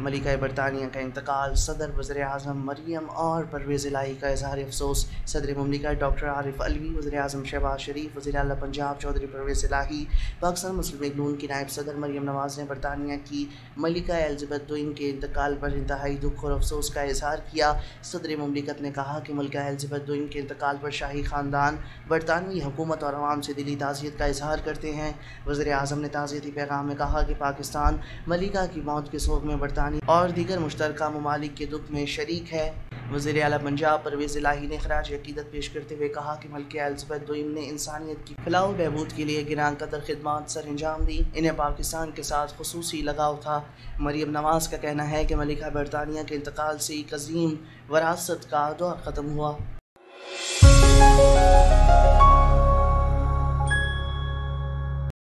मलिका बरतानिया का इंतकाल, सदर वज़ीर आज़म मरियम और परवेज़ इलाही का इज़हार अफसोस। सदर मुमलिकत डॉक्टर आरिफ अलवी, वज़ीर आज़म शहबाज शरीफ, वज़ीर आला पंजाब चौधरी परवेज़ इलाही, पाकिस्तान मुस्लिम लीग नून की नायब सदर मरियम नवाज़ ने बरतानिया की मलिका एलिज़ाबेथ II के इंतकाल पर इंतहाई दुख और अफसोस का इज़हार किया। सदर मुमलिकत ने कहा कि मलिका एलिज़ाबेथ II के इंतकाल पर शाही ख़ानदान, बरतानवी हुकूमत और अवाम से दिली ताज़ियत का इज़हार करते हैं। वज़ीर आज़म ने ताज़ियती पैगाम में कहा कि पाकिस्तान मलिका की मौत के सोग में बरतानिया और दीगर मुश्तरका ममालिक के दुख में शरीक है। वज़ीर आला पंजाब परवेज़ इलाही ने खराज अक़ीदत पेश करते हुए कहा कि मलिका एलिज़ाबेथ II ने इंसानियत की फलाह व बहबूद के लिए गिरान कदर खिदमात सर अंजाम दी। इन्हें पाकिस्तान के साथ खुसूसी लगाव था। मरियम नवाज़ का कहना है कि मलिका बरतानिया के इंतकाल से एक अजीम वरासत का दौर ख़त्म हुआ।